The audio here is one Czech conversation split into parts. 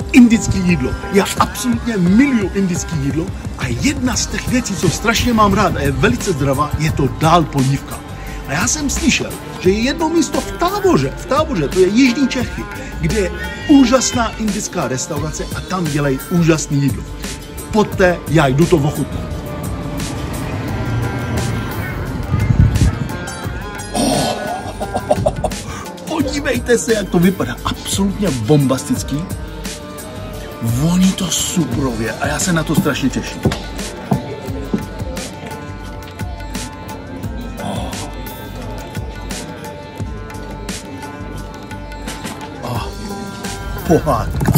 indické jídlo. Já absolutně miluju indické jídlo a jedna z těch věcí, co strašně mám rád a je velice zdravá, je to dál polívka. A já jsem slyšel, že je jedno místo v Táboře, to je Jižní Čechy, kde je úžasná indická restaurace a tam dělají úžasné jídlo. Pojďte, já jdu to ochutnat. Podívejte se, jak to vypadá. Absolutně bombastický. Voní to suprově a já se na to strašně těším. Pohádka.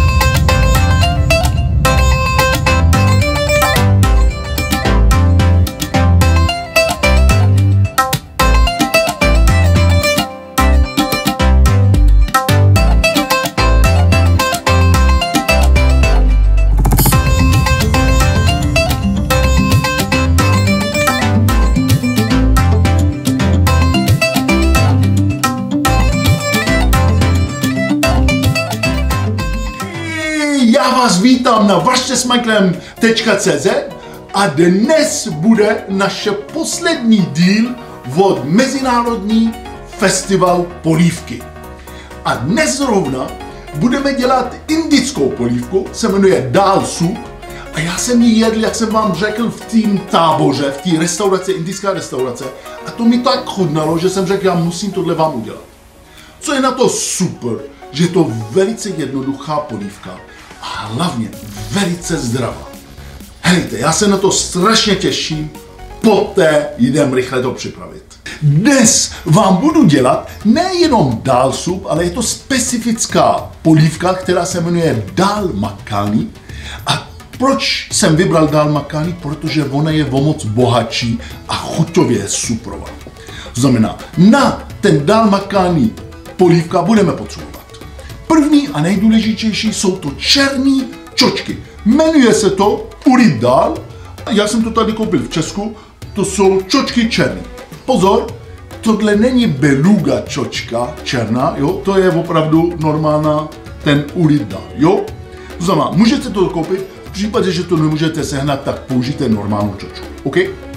Já vás vítám na vaštesmichaelem.cz a dnes bude naše poslední díl od Mezinárodní festival polívky. A dnes zrovna budeme dělat indickou polívku, se jmenuje Dal soup a já jsem ji jedl, jak jsem vám řekl, v tým Táboře, v té restauraci, indická restaurace a to mi tak chutnalo, že jsem řekl, já musím tohle vám udělat. Co je na to super, že je to velice jednoduchá polívka a hlavně velice zdravá. Hejte, já se na to strašně těším, poté jdem rychle to připravit. Dnes vám budu dělat nejenom dal soup, ale je to specifická polívka, která se jmenuje dal makhani. A proč jsem vybral dal makhani? Protože ona je o moc bohatší a chuťově je suprová. To znamená, na ten dal makhani polívka budeme potřebovat. První a nejdůležitější jsou to černý čočky. Jmenuje se to urid dal. Já jsem to tady koupil v Česku. To jsou čočky černý. Pozor, tohle není beluga čočka černá, jo? To je opravdu normálna ten urid dal, jo? To znamená, můžete to koupit, v případě, že to nemůžete sehnat, tak použijte normálnou čočku, OK?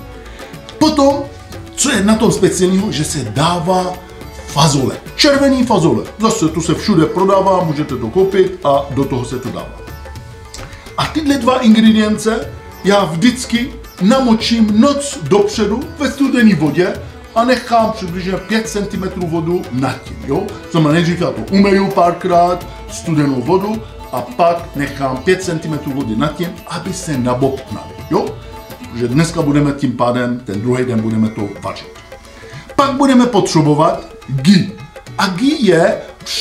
Potom, co je na tom speciálního, že se dává fazole, červený fazole. Zase to se všude prodává, můžete to koupit a do toho se to dává. A tyhle dva ingredience já vždycky namočím noc dopředu ve studené vodě a nechám přibližně 5 cm vodu nad tím, jo? Znamená, nejdřív já to umeju párkrát studenou vodu a pak nechám 5 cm vody nad tím, aby se nabobtnaly, jo? Protože dneska budeme tím pádem, ten druhý den budeme to vařit. Pak budeme potřebovat ghee. A ghee je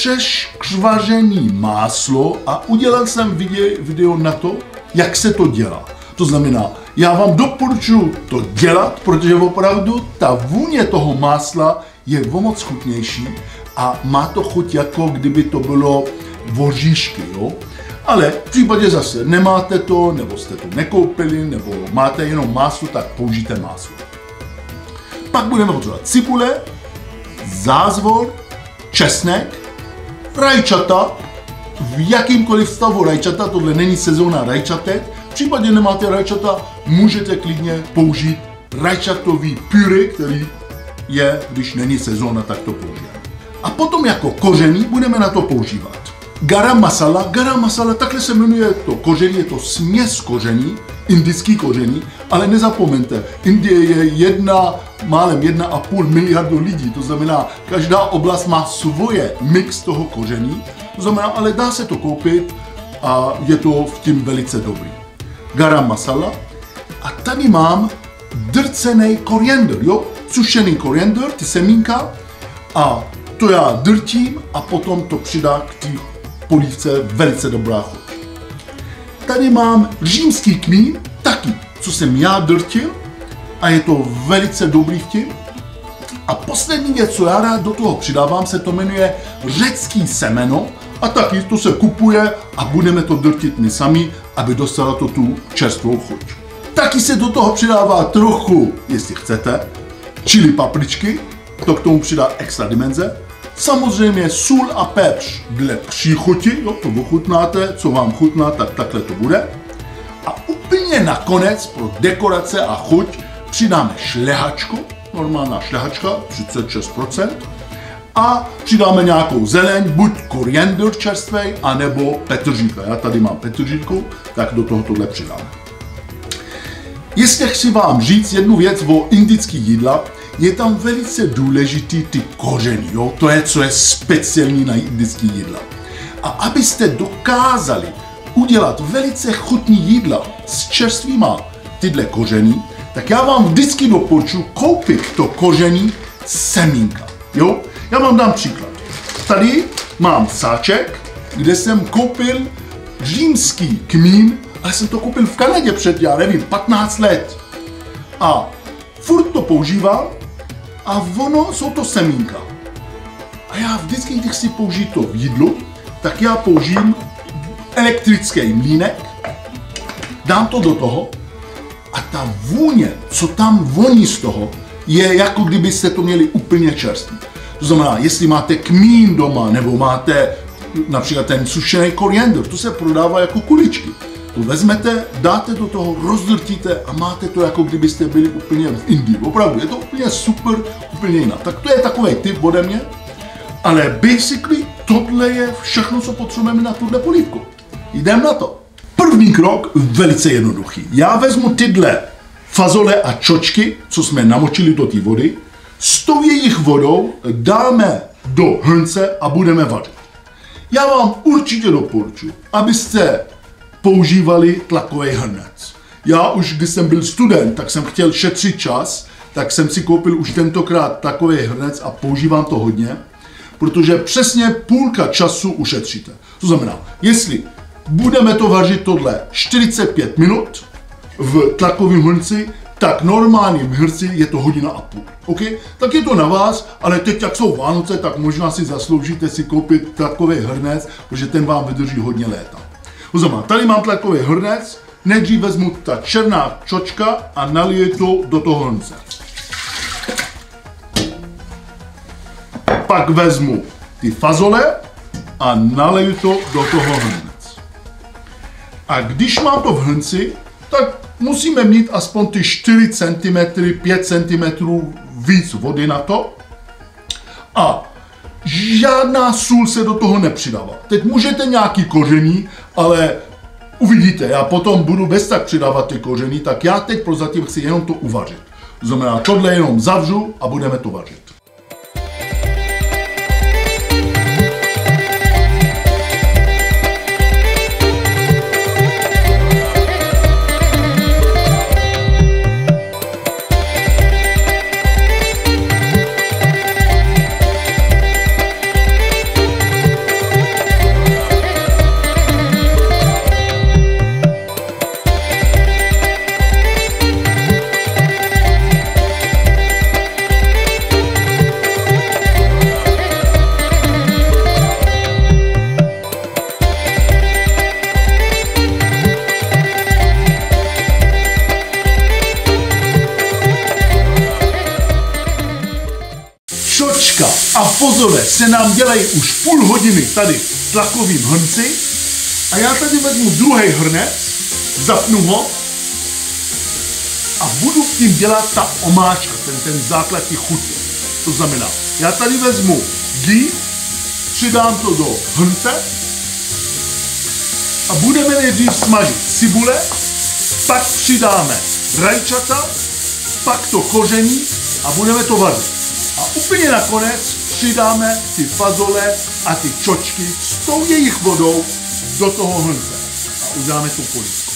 přeškvařený máslo a udělal jsem video na to, jak se to dělá. To znamená, já vám doporučuji to dělat, protože opravdu ta vůně toho másla je o moc chutnější a má to chuť, jako kdyby to bylo voříšky, jo? Ale v případě zase nemáte to, nebo jste to nekoupili, nebo máte jenom máslo, tak použijte máslo. Pak budeme potřebovat cibule, zázvor, česnek, rajčata, v jakýmkoliv stavu rajčata, tohle není sezóna rajčatek, v případě nemáte rajčata, můžete klidně použít rajčatový puré, který je, když není sezóna, tak to použijeme. A potom jako koření budeme na to používat garam masala, takhle se jmenuje to koření, je to směs koření, indický koření, ale nezapomeňte, Indie je málem 1,5 miliardy lidí, to znamená, každá oblast má svoje mix toho koření, to znamená, ale dá se to koupit a je to v tím velice dobrý. Garam masala a tady mám drcený koriandr, jo, sušený koriandr, ty semínka a to já drtím a potom to přidá k té polívce velice dobrá chuť. Tady mám římský kmín, taky, co jsem já drtil a je to velice dobrý v tím. A poslední věc, co já rád do toho přidávám, se to jmenuje řecký semeno a taky to se kupuje a budeme to drtit my sami, aby dostala to tu čerstvou chuť. Taky se do toho přidává trochu, jestli chcete, chili papričky, to k tomu přidá extra dimenze, Samozřejmě sůl a pepř dle příchuti, jo, to ochutnáte, co vám chutná, tak takhle to bude. A úplně nakonec pro dekorace a chuť přidáme šlehačku, normálna šlehačka, 36%. A přidáme nějakou zeleň, buď koriander čerstvej, anebo petržílka. Já tady mám petržílku, tak do toho tohle přidám. Jestli chci vám říct jednu věc o indických jídla, je tam velice důležitý ty kořeny, jo? To je, co je speciální na indický jídla. A abyste dokázali udělat velice chutný jídla s čerstvýma tyhle kořeny, tak já vám vždycky doporučuji koupit to koření semínka, jo? Já vám dám příklad. Tady mám sáček, kde jsem koupil římský kmín, ale jsem to koupil v Kanadě před, já nevím, 15 let. A furt to používám a ono jsou to semínka. A já vždycky, když chci použít to v jídlu, tak já použijem elektrický mlýnek, dám to do toho a ta vůně, co tam voní z toho, je jako kdybyste to měli úplně čerstvý. To znamená, jestli máte kmín doma, nebo máte například ten sušený koriander, to se prodává jako kuličky. To vezmete, dáte do toho, rozdrtíte a máte to, jako kdybyste byli úplně v Indii. Opravdu, je to úplně super, úplně jinak. Tak to je takový tip ode mě, ale basically tohle je všechno, co potřebujeme na tuhle polívku. Jdem na to. První krok, velice jednoduchý. Já vezmu tyhle fazole a čočky, co jsme namočili do té vody, s tou jejich vodou dáme do hrnce a budeme vařit. Já vám určitě doporučuji, abyste používali tlakový hrnec. Já už, když jsem byl student, tak jsem chtěl šetřit čas, tak jsem si koupil už tentokrát takový hrnec a používám to hodně, protože přesně půlka času ušetříte. To znamená, jestli budeme to vařit tohle 45 minut v tlakovém hrnci, tak normálním hrnci je to 1,5 hodiny. Okay? Tak je to na vás, ale teď, jak jsou Vánoce, tak možná si zasloužíte si koupit tlakový hrnec, protože ten vám vydrží hodně léta. To znamená, tady mám tlakový hrnec, nejdřív vezmu ta černá čočka a naliju to do toho hrnce. Pak vezmu ty fazole a naliju to do toho hrnce. A když mám to v hrnci, tak musíme mít aspoň ty 4 cm, 5 cm víc vody na to. A žádná sůl se do toho nepřidává. Teď můžete nějaký koření, ale uvidíte, já potom budu bez tak přidávat ty koření, tak já teď prozatím chci jenom to uvařit. To znamená, tohle jenom zavřu a budeme to vařit. A fazole se nám dělají už půl hodiny tady v tlakovém hrnci a já tady vezmu druhý hrnec, zapnu ho a budu tím dělat ta omáčka, ten základ těch chutě. To znamená, já tady vezmu ghee, přidám to do hrnce a budeme nejdřív smažit cibule, pak přidáme rajčata, pak to koření a budeme to vařit. A úplně nakonec přidáme ty fazole a ty čočky s tou jejich vodou do toho hrnce a uděláme tu polívku.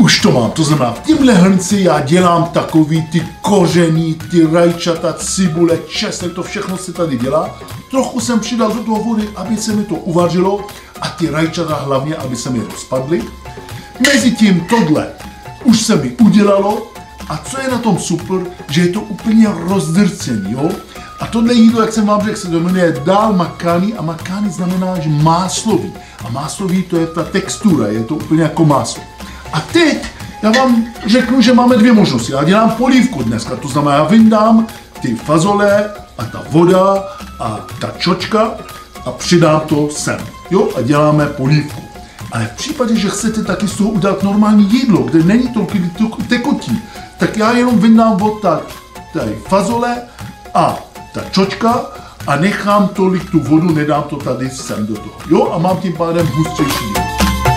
už to mám, to znamená, v tímhle hrnci já dělám takový ty koření, ty rajčata, cibule, česnek, to všechno se tady dělá. Trochu jsem přidal do toho vody, aby se mi to uvařilo a ty rajčata hlavně, aby se mi rozpadly. Mezitím tohle už se mi udělalo a co je na tom super, že je to úplně rozdrcený, jo? A tohle jídlo, jak jsem vám řekl, se to jmenuje dal makhani a makhani znamená, že máslový. A máslový to je ta textura, je to úplně jako máslo. A teď já vám řeknu, že máme dvě možnosti. Já dělám polívku dneska, to znamená, já vyndám ty fazole a ta voda a ta čočka a přidám to sem. Jo, a děláme polívku. Ale v případě, že chcete taky z toho udělat normální jídlo, kde není tolik tekutí, tak já jenom vyndám od tady fazole a ta čočka a nechám tolik tu vodu, nedám to tady sem do toho. Jo, a mám tím pádem hustřejší jídlo.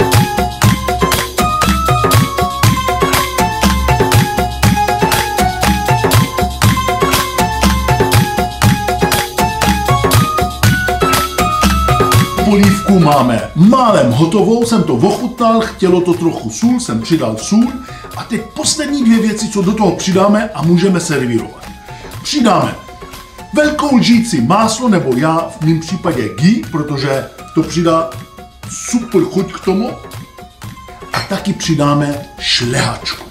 Polívku máme málem hotovou, jsem to ochutnal, chtělo to trochu sůl, jsem přidal sůl a teď poslední dvě věci, co do toho přidáme a můžeme servírovat. Přidáme velkou lžíci máslo, nebo já v mém případě ghee, protože to přidá super chuť k tomu a taky přidáme šlehačku.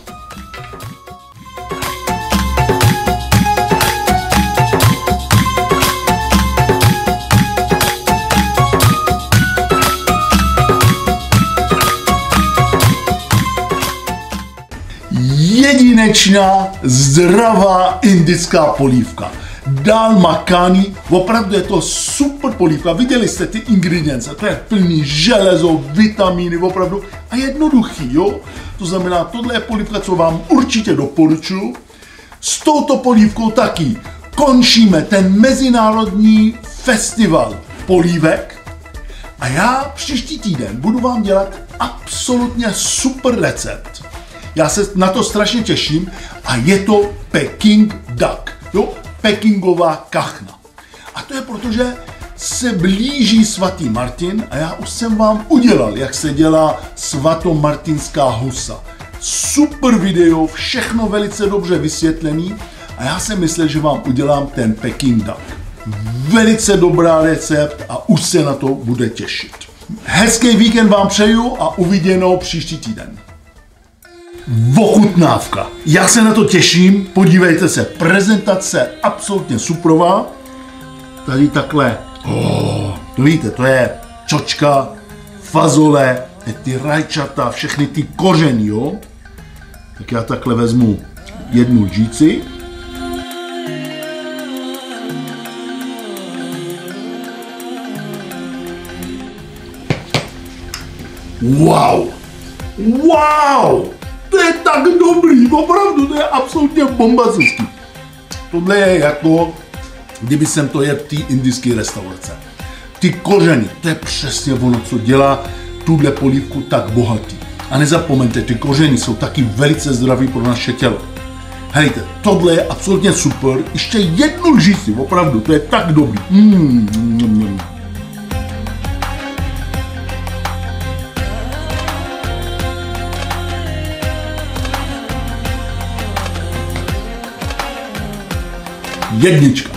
Jedinečná, zdravá indická polívka. Dal makhani, opravdu je to super polívka. Viděli jste ty ingredience, to je plný železo, vitamíny, opravdu a jednoduchý, jo? To znamená, tohle je polívka, co vám určitě doporučuji. S touto polívkou taky končíme ten mezinárodní festival polívek a já příští týden budu vám dělat absolutně super recept. Já se na to strašně těším a je to Peking duck, jo? Pekingová kachna. A to je proto, že se blíží svatý Martin a já už jsem vám udělal, jak se dělá svatomartinská husa. Super video, všechno velice dobře vysvětlený a já jsem myslel, že vám udělám ten Peking duck. Velice dobrá recept a už se na to bude těšit. Hezký víkend vám přeju a uviděnou příští týden. Ochutnávka. Já se na to těším, podívejte se, prezentace absolutně superová. Tady takhle, to víte, to je čočka, fazole, ty rajčata, všechny ty kořeny, jo. Tak já takhle vezmu jednu lžíci. Wow! Wow! To je tak dobrý, opravdu, to je absolutně bombastický. Tohle je jako, kdyby jsem to jedl v té indické restaurace. Ty kořeny, to je přesně ono, co dělá tuhle polívku tak bohatý. A nezapomeňte, ty kořeny jsou taky velice zdraví pro naše tělo. Hejte, tohle je absolutně super. Ještě jednu lžíci, opravdu, to je tak dobrý. Jednička.